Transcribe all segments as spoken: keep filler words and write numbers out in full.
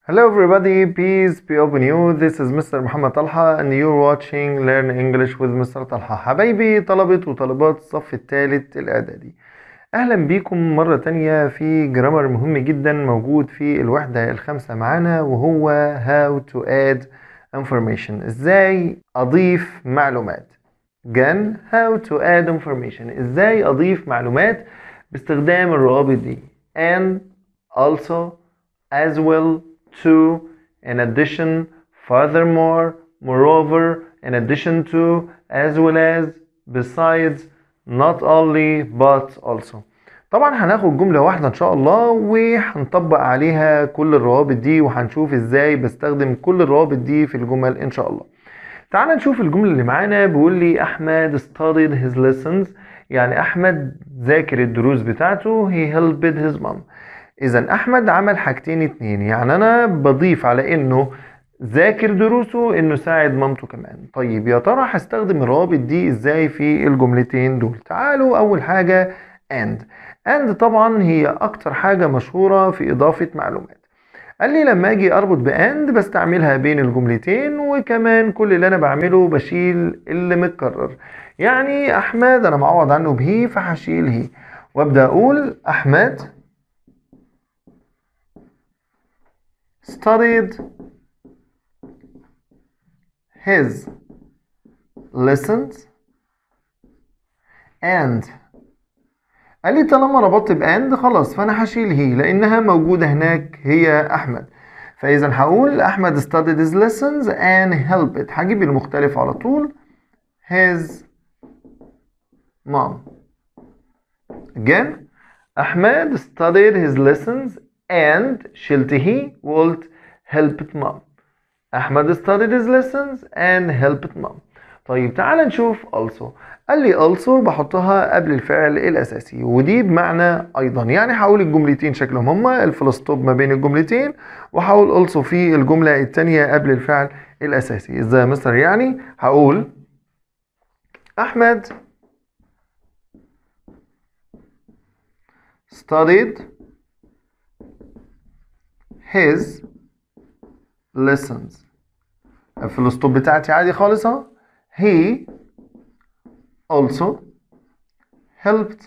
Hello everybody, peace be upon you. This is Mister محمد طلحة and you're watching Learn English with Mister طلحة. حبايبي طلبة وطالبات الصف الثالث الإعدادي، أهلا بيكم مرة تانية في جرامر مهم جدا موجود في الوحدة الخامسة معانا، وهو how to add information. إزاي أضيف معلومات. Again, how to add information. إزاي أضيف معلومات باستخدام الروابط دي and also, as well, to, in addition, furthermore, moreover, in addition to, as well as, besides, not only, but also. طبعا هناخد جملة واحدة ان شاء الله وهنطبق عليها كل الروابط دي، وهنشوف ازاي بستخدم كل الروابط دي في الجمل ان شاء الله. تعال نشوف الجملة اللي معانا. بيقول لي احمد studied his lessons، يعني احمد ذاكر الدروس بتاعته. he helped his mom. اذا احمد عمل حاجتين اتنين، يعني انا بضيف على انه ذاكر دروسه انه ساعد مامته كمان. طيب يا ترى هستخدم الروابط دي ازاي في الجملتين دول؟ تعالوا. اول حاجة and. and طبعا هي اكتر حاجة مشهورة في اضافة معلومات. قال لي لما اجي اربط باند بستعملها بين الجملتين، وكمان كل اللي انا بعمله بشيل اللي متكرر. يعني احمد انا معوض عنه بهي فهشيل هي، وابدا اقول احمد studied his lessons and. قال لي طالما ربطت باند خلاص فانا هشيل هي لانها موجوده هناك هي احمد، فاذا هقول احمد studied his lessons and helped. هجيب المختلف على طول his mom. again احمد studied his lessons and شلت هي وقلت helped mom. احمد studied his lessons and helped mom. طيب تعال نشوف also. قال لي also بحطها قبل الفعل الاساسي، ودي بمعنى ايضا، يعني هقول الجملتين شكلهم هما الفول ستوب ما بين الجملتين، وهقول also في الجمله الثانيه قبل الفعل الاساسي. ازاي يا مستر؟ يعني هقول احمد studied his lessons. الفول ستوب بتاعتي عادي خالص اهو. he also helped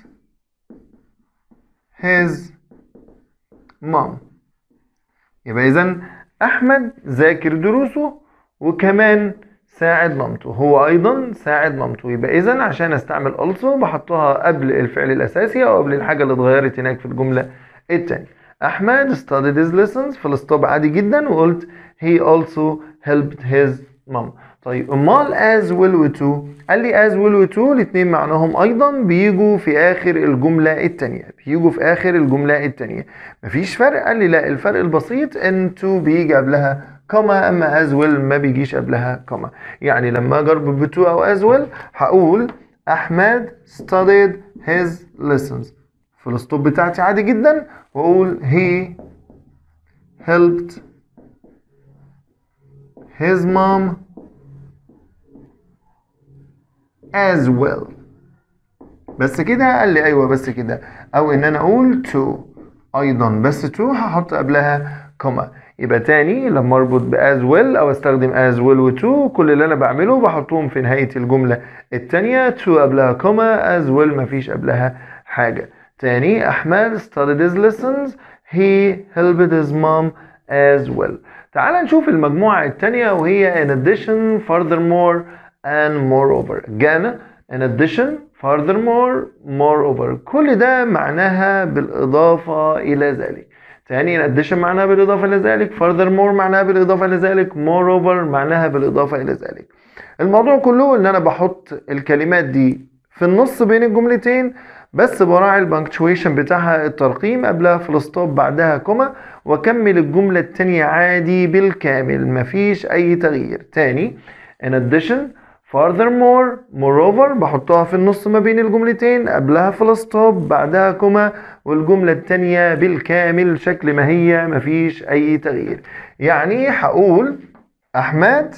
his mom. يبقى إذن أحمد ذاكر دروسه وكمان ساعد مامته، هو أيضا ساعد مامته. يبقى إذن عشان أستعمل also بحطها قبل الفعل الأساسي أو قبل الحاجة اللي اتغيرت هناك في الجملة التانية. أحمد studied his lessons في الستوب عادي جدا، وقلت he also helped his mom. طيب امال as well و to؟ قال لي as well و to الاتنين معناهم ايضا بيجوا في اخر الجملة التانية، بيجوا في اخر الجملة التانية. مفيش فرق؟ قال لي لا، الفرق البسيط ان to بيجي قبلها كوما، اما as well ما بيجيش قبلها كوما. يعني لما اجرب ب to او as well هقول احمد studied his lessons في الستوب بتاعتي عادي جدا، واقول he helped his mom as well. بس كده؟ قال لي ايوه بس كده. او ان انا اقول to ايضا، بس to هحط قبلها كوما. يبقى تاني لما اربط ب as well او استخدم as well و to، كل اللي انا بعمله بحطهم في نهاية الجملة التانية to قبلها كوما، as well مفيش قبلها حاجة. تاني احمد studied his lessons he helped his mom as well. تعال نشوف المجموعة التانية وهي in addition, furthermore and moreover. again in addition, furthermore, moreover. كل ده معناها بالإضافة إلى ذلك. تاني in addition معناها بالإضافة إلى ذلك، furthermore معناها بالإضافة إلى ذلك، moreover معناها بالإضافة إلى ذلك. الموضوع كله إن أنا بحط الكلمات دي في النص بين الجملتين، بس براعي البنكتويشن بتاعها، الترقيم قبلها فول ستوب بعدها كوما، واكمل الجملة التانية عادي بالكامل مفيش أي تغيير. تاني in addition, furthermore, moreover بحطها في النص ما بين الجملتين، قبلها فول ستوب بعدها كوما، والجملة التانية بالكامل شكل ما هي مفيش أي تغيير. يعني هقول أحمد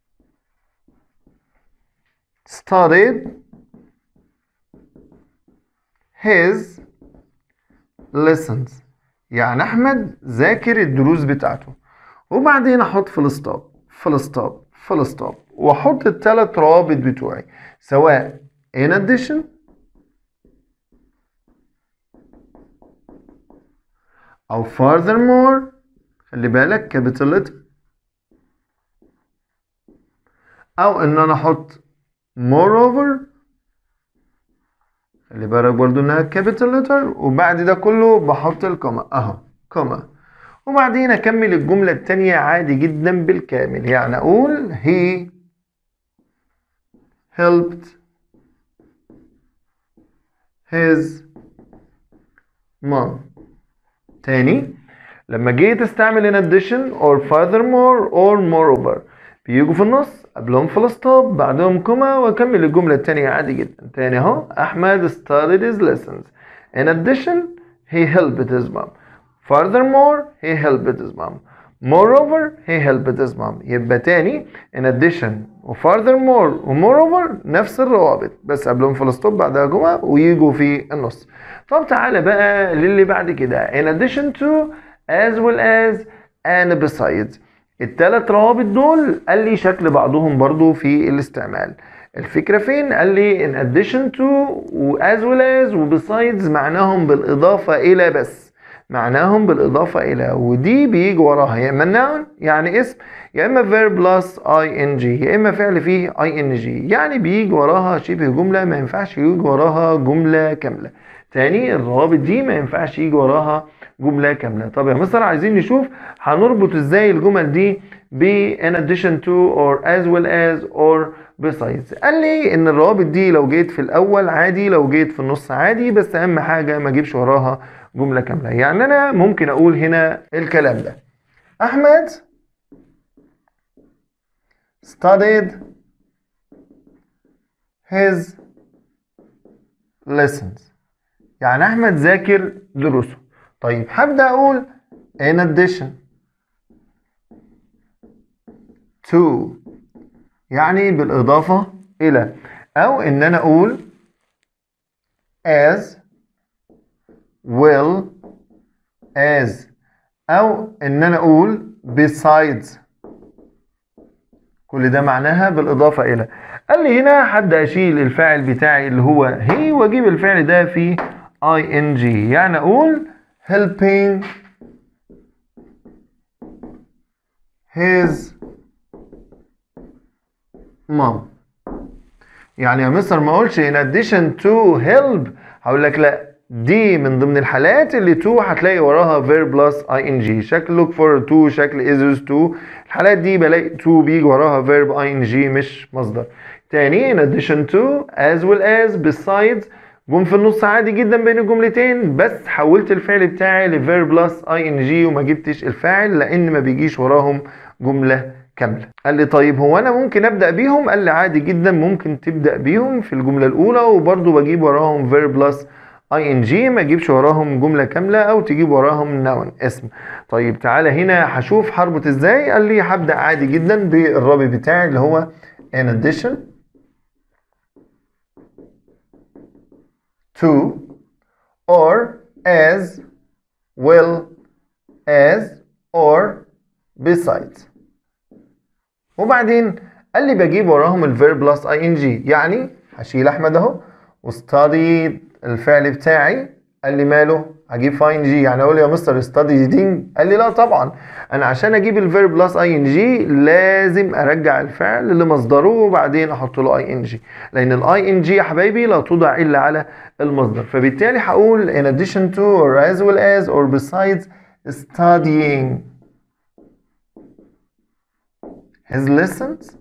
studied his lessons. يعني أحمد ذاكر الدروس بتاعته. وبعدين احط فول ستوب فول ستوب فول ستوب واحط الثلاث روابط بتوعي سواء in addition او furthermore، خلي بالك capital letter، او ان انا احط moreover، خلي بالك برضو انها capital letter، وبعد ده كله بحط الكوما اهو كوما، وبعدين اكمل الجملة التانية عادي جدا بالكامل. يعني اقول he helped his mom. تاني، لما جيت استعمل in addition or furthermore or moreover بيجوا في النص قبلهم فول ستوب بعدهم كوما واكمل الجملة التانية عادي جدا. تاني اهو، احمد studied his lessons. In addition he helped his mom. Furthermore he helped his mom. Moreover he helped his mom. يبقى تاني in addition و furthermore و moreover نفس الروابط بس قبلهم فول ستوب بعدها كوما ويجوا في النص. طب تعالى بقى للي بعد كده in addition to as well as and besides. التلات روابط دول قال لي شكل بعضهم برضو في الاستعمال. الفكرة فين؟ قال لي in addition to و as well as و besides معناهم بالإضافة إلى بس، معناهم بالإضافة إلى، ودي بيجي وراها يا إما noun يعني اسم يا إما verb plus ing يا إما فعل فيه ing، يعني بيجي وراها شبه جملة ما ينفعش يجي وراها جملة كاملة. تاني، الروابط دي ما ينفعش يجي وراها جملة كاملة. طب يا مستر عايزين نشوف هنربط ازاي الجمل دي ب in addition to or as well as or besides. قال لي ان الروابط دي لو جيت في الاول عادي، لو جيت في النص عادي، بس اهم حاجة ما اجيبش وراها جملة كاملة. يعني انا ممكن اقول هنا الكلام ده: احمد studied his lessons. يعني احمد ذاكر دروسه. طيب هبدأ اقول in addition to يعني بالاضافة الى، او ان انا اقول as well as، او ان انا اقول besides. كل ده معناها بالاضافة الى. قال لي هنا هبدأ اشيل الفاعل بتاعي اللي هو هي واجيب الفعل ده في ing، يعني اقول helping his mom. يعني يا مستر ما اقولش in addition to help، هقول لك لا، دي من ضمن الحالات اللي to هتلاقي وراها verb plus ing، شكل look for to، شكل is to. الحالات دي بلاقي to بيجي وراها verb ing مش مصدر. تاني in addition to as well as besides جم في النص عادي جدا بين الجملتين، بس حولت الفعل بتاعي لverb plus ing وما جبتش الفاعل لان ما بيجيش وراهم جملة كاملة. قال لي طيب هو انا ممكن ابدأ بيهم؟ قال لي عادي جدا ممكن تبدأ بيهم في الجملة الاولى وبرضو بجيب وراهم verb plus ing، ما اجيبش وراهم جملة كاملة او تجيب وراهم noun اسم. طيب تعالى هنا هشوف هربط ازاي. قال لي هبدأ عادي جدا بالرابط بتاعي اللي هو in addition to or as well as or besides. وبعدين قال لي بجيب وراهم الفيرب بلس اي ان جي، يعني هشيل احمد اهو وستادي الفعل بتاعي. قال لي ماله؟ هجيب في اي ان جي، يعني اقول يا مستر ستادي دي؟ قال لي لا طبعا، انا عشان اجيب الفيرب بلس اي ان جي لازم ارجع الفعل لمصدره وبعدين احط له اي ان جي، لان الاي ان جي يا حبايبي لا توضع الا على المصدر. فبالتالي هقول in addition to or as well as or besides studying his lessons.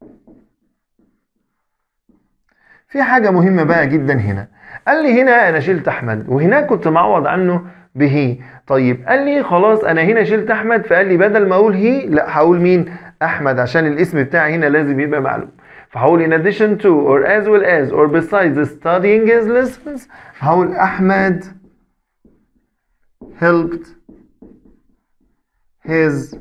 في حاجة مهمة بقى جدا هنا. قال لي هنا انا شلت احمد وهناك كنت معوض عنه بهي. طيب قال لي خلاص انا هنا شلت احمد، فقال لي بدل ما اقول هي لا هقول مين؟ احمد، عشان الاسم بتاعي هنا لازم يبقى معلوم. فهقول in addition to or as well as or besides studying his lessons هقول احمد helped his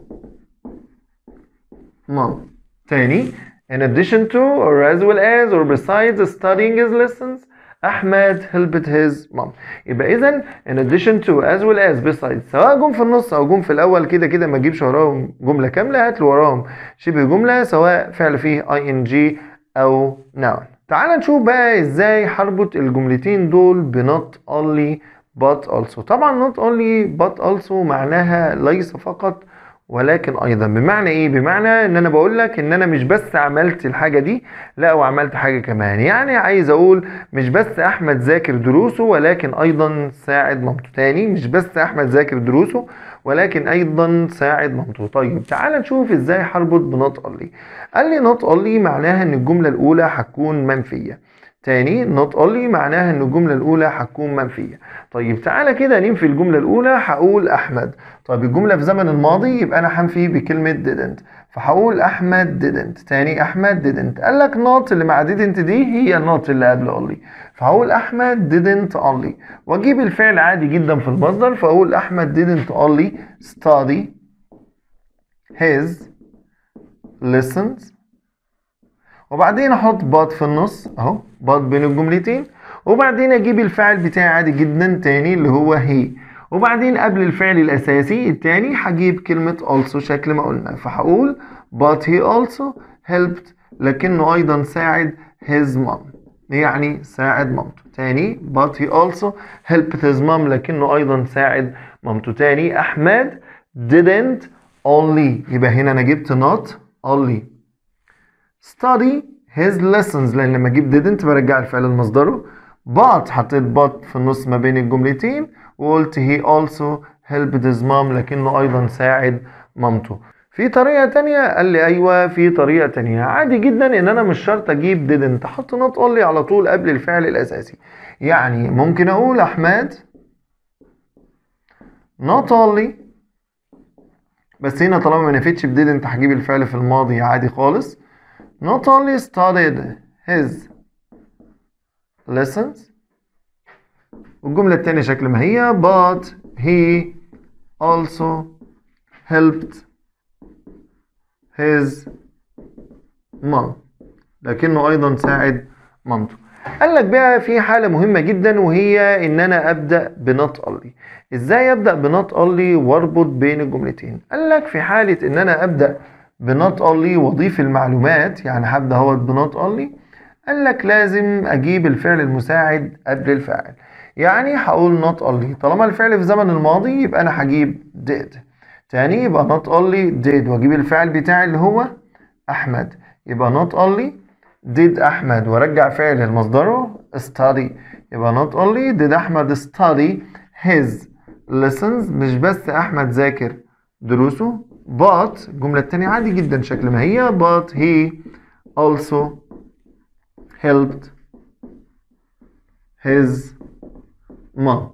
mom. تاني in addition to or as well as or besides studying his lessons أحمد helped his mom. يبقى إذا in addition to as well as besides سواء جم في النص أو جم في الأول كده كده ما تجيبش وراهم جملة كاملة، هات له وراهم شبه جملة سواء فعل فيه ing أو noun. تعال نشوف بقى إزاي هربط الجملتين دول ب not only but also. طبعا not only but also معناها ليس فقط ولكن ايضا. بمعنى ايه؟ بمعنى ان انا بقول لك ان انا مش بس عملت الحاجه دي، لا وعملت حاجه كمان. يعني عايز اقول مش بس احمد ذاكر دروسه ولكن ايضا ساعد مامته. تاني، مش بس احمد ذاكر دروسه ولكن ايضا ساعد مامته. طيب تعال نشوف ازاي هربط بنوت only. قال لي نوت only معناها ان الجمله الاولى هتكون منفيه. تاني، not only معناها ان الجملة الاولى هتكون منفية. طيب تعالى كده ننفي الجملة الاولى، هقول احمد. طيب الجملة في زمن الماضي يبقى انا هنفي بكلمة didn't، فهقول احمد didn't. تاني، احمد didn't. قال لك not اللي مع didn't دي هي not اللي قبل only، فهقول احمد didn't only. واجيب الفعل عادي جدا في المصدر، فاقول احمد didn't only study his lessons، وبعدين احط but في النص اهو، but بين الجملتين، وبعدين اجيب الفعل بتاعي عادي جدا تاني اللي هو he، وبعدين قبل الفعل الاساسي التاني هجيب كلمة also شكل ما قلنا، فهقول but he also helped لكنه ايضا ساعد his mom، يعني ساعد مامته. تاني، but he also helped his mom لكنه ايضا ساعد مامته. تاني، احمد didn't only، يبقى هنا انا جبت not only study his lessons، لان لما اجيب didn't برجع الفعل لمصدره. but حطيت but في النص ما بين الجملتين، وقلت he also helped his mom لكنه ايضا ساعد مامته. في طريقة تانية؟ قال لي ايوه في طريقة تانية. عادي جدا ان انا مش شرط اجيب didn't، احط not only على طول قبل الفعل الاساسي. يعني ممكن اقول احمد not only، بس هنا طالما ما نفتش ب didn't هجيب الفعل في الماضي عادي خالص. not only studied his lessons، والجملة التانية شكل ما هي but he also helped his mom لكنه أيضا ساعد مامته. قال لك بقى في حالة مهمة جدا وهي إن أنا أبدأ بنوت only. إزاي أبدأ بنوت only وأربط بين الجملتين؟ قال لك في حالة إن أنا أبدأ بنوت only واضيف المعلومات، يعني هبدا اهوت بنوت only. قال لك لازم اجيب الفعل المساعد قبل الفاعل، يعني هقول not only طالما الفعل في زمن الماضي يبقى انا هجيب did. تاني يبقى not only did واجيب الفعل بتاعي اللي هو احمد، يبقى not only did احمد وارجع فعل لمصدره study، يبقى not only did احمد study his lessons، مش بس احمد ذاكر دروسه، but الجملة التانية عادي جدا شكل ما هي but he also helped his mom.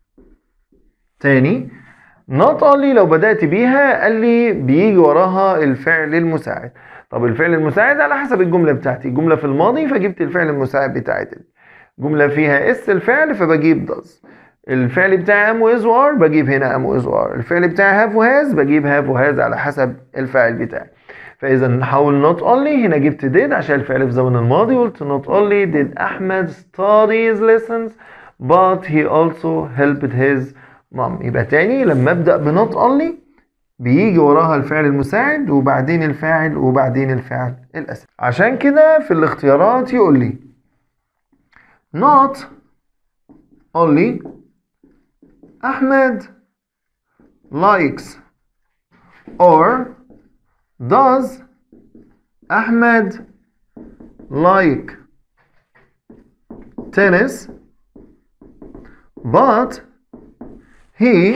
تاني not only لو بدأت بيها قال لي بيجي وراها الفعل المساعد. طب الفعل المساعد على حسب الجملة بتاعتي، جملة في الماضي فجبت الفعل المساعد بتاعتي، جملة فيها اس الفعل فبجيب does، الفعل بتاعي am و is و are بجيب هنا am و is و are، الفعل بتاعي have و has بجيب have و has على حسب الفاعل بتاعي. فإذا نحاول not only، هنا جبت did عشان الفعل في زمن الماضي، قلت not only did أحمد study his lessons but he also helped his mom. يبقى تاني لما أبدأ ب not only بيجي وراها الفعل المساعد وبعدين الفاعل وبعدين الفعل الأساسي. عشان كده في الاختيارات يقول لي not only Ahmed likes or does Ahmed like tennis but he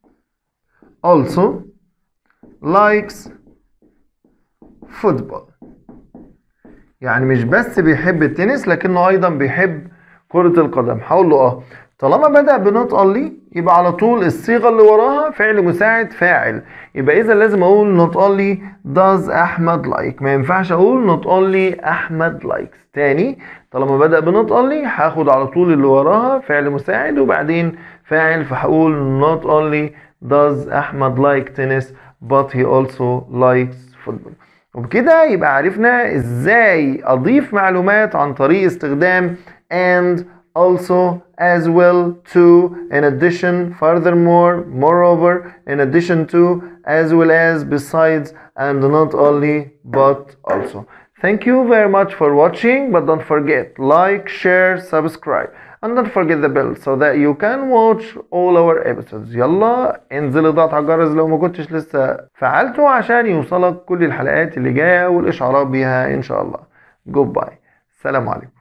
also likes football. يعني مش بس بيحب التنس لكنه ايضا بيحب كرة القدم. هقول له اه طالما بدأ بنوت only يبقى على طول الصيغة اللي وراها فعل مساعد فاعل، يبقى إذا لازم أقول not only does أحمد like، ما ينفعش أقول not only أحمد likes. تاني طالما بدأ بنوت only هاخد على طول اللي وراها فعل مساعد وبعدين فاعل، فهقول not only does أحمد like tennis but he also likes football. وبكده يبقى عرفنا إزاي أضيف معلومات عن طريق استخدام and also, as well, to, in addition, furthermore, moreover, in addition to, as well as, besides, and not only, but also. Thank you very much for watching, but don't forget, like, share, subscribe, and don't forget the bell so that you can watch all our episodes. يلا انزل اضغط على الجرس لو ما كنتش لسه فعلته عشان يوصلك كل الحلقات اللي جاية والإشعارات بيها إن شاء الله. Goodbye. السلام عليكم.